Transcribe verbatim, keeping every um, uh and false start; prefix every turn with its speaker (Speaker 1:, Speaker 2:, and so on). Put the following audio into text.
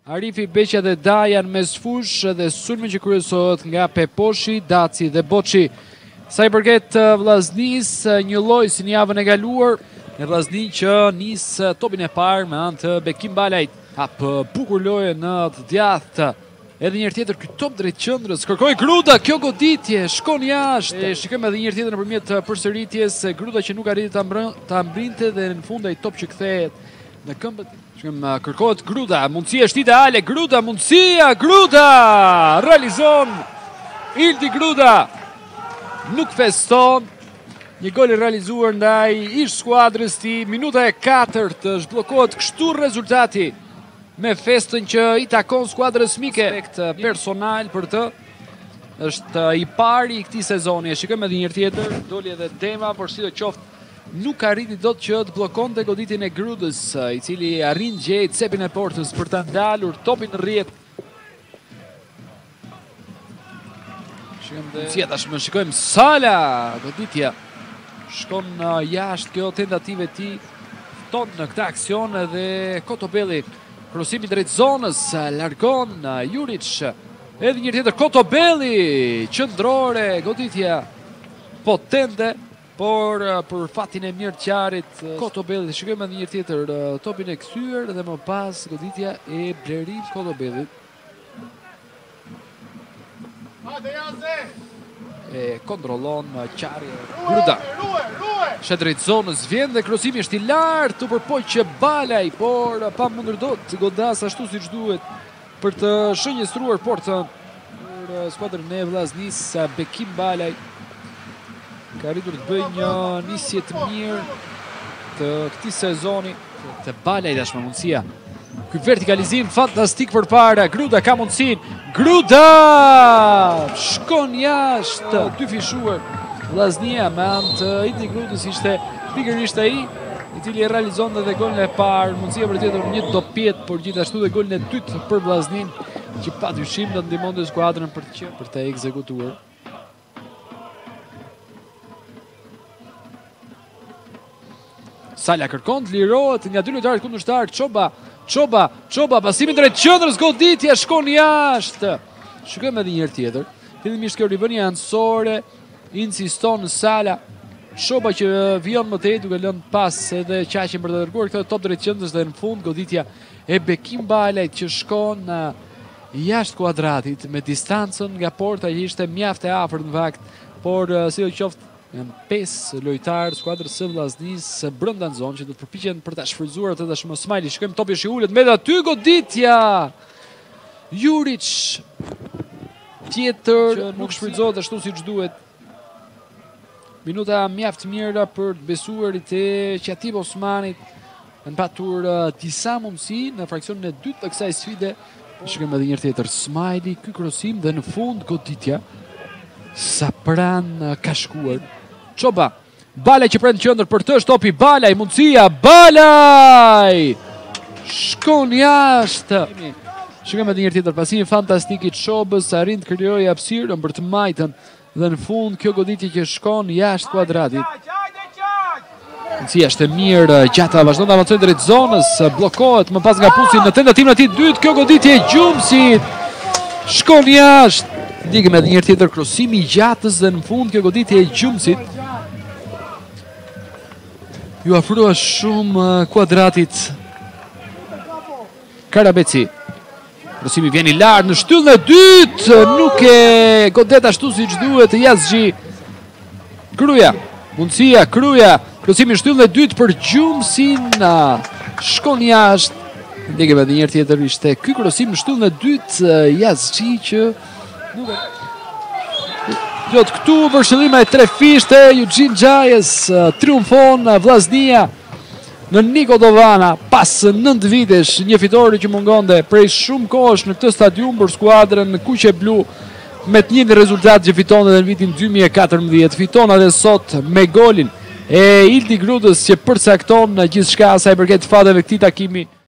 Speaker 1: Arifi, Beqja dhe Dajan mes fush dhe sulmi që kryesohet nga Peposhi, Daci dhe Boçi. Sa i përket Vllaznis, një lloj si në javën e kaluar, në Vllazni që nis topin e parë me anë të Bekim Balajt. Hap bukur lojë në të djathtë. Edhe një herë tjetër ky top drejt qendrës. Kërkoi Gruda, kjo goditje shkon jashtë. E shikojmë edhe një herë tjetër nëpërmjet përsëritjes Gruda që nuk arriti ta ta mbrinte dhe në fund ai top që kthehet në këmbët. Shikojmë kërkohet Gruda, mundësia është ideale, Gruda, mundësia, Gruda! Realizon Ildi Gruda. Nuk feston. Një gol i realizuar ndaj ish skuadrës tij. Minuta e katërt, zhbllokohet kështu rezultati. Me festën që i takon skuadrës mike. Respekt personal për të. Është i pari i këtij sezoni. E shikojmë edhe një herë tjetër, doli edhe Dema, por sidoqoftë nuk arriti dot që të bllokonte goditjen e Grudës, i cili arrin gjej cepin e portës për ta ndalur topin në rrjet. Shikojmë si tashmë shikojmë Sala, goditja. Shkon jashtë kjo tentativë e tij. Fton në këtë aksion edhe Kotobelli. Krosimi drejt zonës, largon Juric. Edhe një tjetër Kotobelli, qendrore, goditja potente, por për fatin e mirë të qarit Kotobelli. Shikojmë edhe një tjetër topin e kthyer dhe më pas goditja e Blerit Kotobellit. E kontrollon qarje Gruda. Shet drejt zonës, vjen dhe krosimi është i lartë të përpoqë Balaj, por pa mundur dot godas ashtu siç duhet për të shënjestruar portën për skuadrën e Vllaznis. Bekim Balaj ka arritur të bëjë një nisje të mirë të këtij sezoni. Te Balaj tashmë mundësia. Ky vertikalizim fantastik përpara. Gruda ka mundësinë. Gruda! Shkon jashtë. Dy fishuar. Vllaznia me anë të Ildi Grudës ishte pikërisht ai i cili e realizon edhe golin e parë. Mundësia për tjetër një dopjet, por gjithashtu dhe golin e dytë për Vllaznin, që padyshim do të ndihmonte skuadrën për të për të ekzekutuar. Sala kërkon të lirohet nga dy lojtarët kundërshtar. Çoba, Çoba, Çoba, pasimi drejt qendrës, goditja shkon jashtë. Shikojmë edhe një herë tjetër. Fillimisht kjo rivënie anësore insiston në Sala. Çoba që vijon më tej duke lënë pas edhe qaqen për të dërguar këtë top drejt qendrës dhe në fund goditja e Bekim Balajt që shkon jashtë kuadratit me distancën nga porta që ishte mjaft e afërt në fakt, por sidoqoftë janë pesë lojtarë skuadrës së Vllaznis brenda në zonë që do të përpiqen për ta shfrytzuar atë tashmë Smajli. Shikojmë topi që ulet me aty goditja. Juric tjetër që nuk shfrytëzohet ashtu siç duhet. Minuta mjaft mira për të besuarit e Qatip Osmanit. Kanë patur disa mundësi në fraksionin e dytë të kësaj sfide. Shikojmë edhe një herë tjetër Smajli, ky krosim dhe në fund goditja. Sa pran ka shkuar. Çoba, Balaj që pren qendër për të, shtopi Balaj, mundësia, Balaj! Shkon jashtë. Shikojmë edhe një herë tjetër pasimi fantastik i Çobës, arrin të krijojë hapësirën për të majtën dhe në fund kjo goditje që shkon jashtë kuadratit. Mundësia është e mirë, Gjata vazhdon të avancojë drejt zonës, bllokohet më pas nga Pusi në tentativën e tij dytë, kjo goditje e Gjumsit shkon jashtë. Ndikëm edhe një herë tjetër krosimi i Gjatës dhe në fund kjo goditje e Gjumsit. Ju afroa shumë kuadratit Karabeci. Krosimi vjen i lartë në shtyllën e dytë, nuk e godet ashtu siç duhet Yazxhi. Kruja, mundësia, Kruja, krosimi në shtyllën e dytë për Gjumsin, shkon jashtë. Ndikëm edhe një herë tjetër ishte ky krosim në shtyllën e dytë Yazxhi që nuk e Gjot këtu për shëllima e tre fishte, Eugene Gjajës triumfon Vllaznia në Niko Dovana pas nëntë vitesh, një fitore që mungonte prej shumë kohësh në këtë stadium për skuadrën kuqe blu me të njëjtin rezultat që fiton edhe në vitin dy mijë e katërmbëdhjetë. Fiton edhe sot me golin e Ildi Grudës që përcakton gjithçka sa i përket fateve këtij takimi.